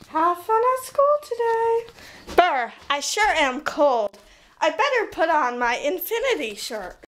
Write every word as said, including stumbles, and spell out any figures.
Have fun at school today. Burr, I sure am cold. I better put on my infinity shirt.